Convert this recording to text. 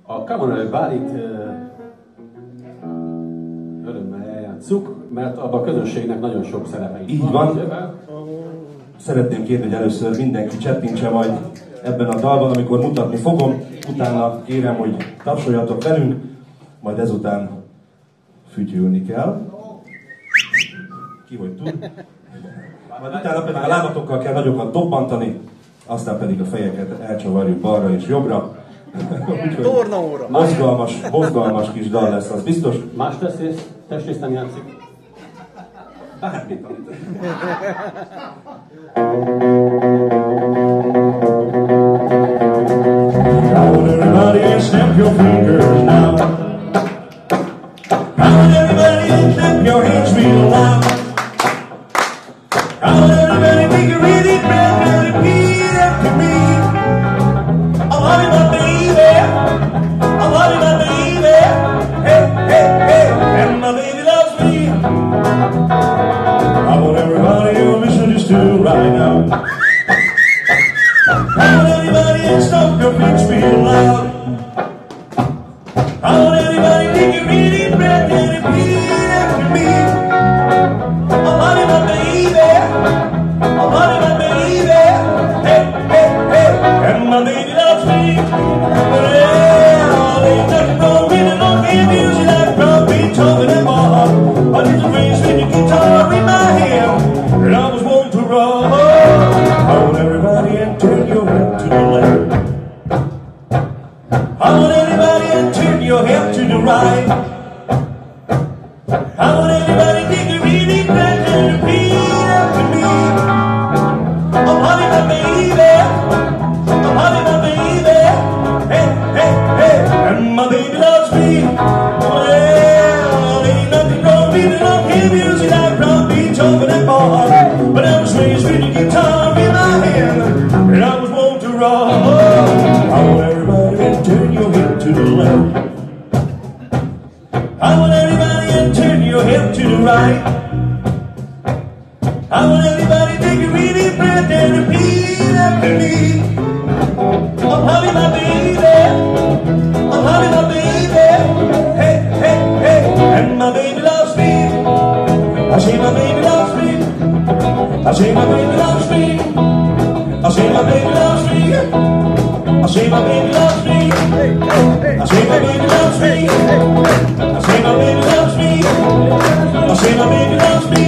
A Kamarai Bálit örömmel eljátsszuk, mert abban a közönségnek nagyon sok szerepe is így van. Szeretném kérni, hogy először mindenki csettintse majd ebben a dalban, amikor mutatni fogom. Utána kérem, hogy tapsoljatok velünk, majd ezután fütyülni kell. Ki hogy tud. Majd utána pedig a lábatokkal kell nagyokat dobbantani, aztán pedig a fejeket elcsavarjuk balra és jobbra. Tornaóra! Mozgalmas kis dal lesz, az biztos. Más testrész nem játszik? Bármit. I want everybody to snap your fingers now. I want everybody to clap your hands real loud. I want everybody to take a really bad and repeat after me. I love you, my baby. I love you, my baby. Hey, hey, hey. And my baby loves me. I want everybody to listen just to right now. I want everybody to stomp your feet real loud. I want everybody to take a really bad and repeat after me. I love you, my baby. I love you, my baby. Hey, hey, hey. And my baby loves me. Well, ain't nothing wrong with it. Don't hear music like from Beethoven and Bach. I did the race with the guitar in my hand, and I was wanting to run. I want everybody to turn your head to the left. I want everybody to turn your head to the right. I want everybody to take a really bad and repeat after me. I'm honey, my baby. I'm honey, my baby. Hey, hey, hey. And my baby loves me. Well, ain't nothing wrong with it. Don't hear music like from Beethoven and Bach. But I was raised with a guitar in my hand, and I was born to rock. I want everybody to turn your head to the left. I want everybody to turn your head to the right. I want everybody to take a really breath and repeat after me. I'm honey, my baby. I'm honey, my baby. Hey, hey, hey. And my baby loves me. I say my baby loves me. I say my baby loves me. I say my baby loves me. I say my baby loves me. I say my baby loves me. I say my baby loves me. I say my baby loves me.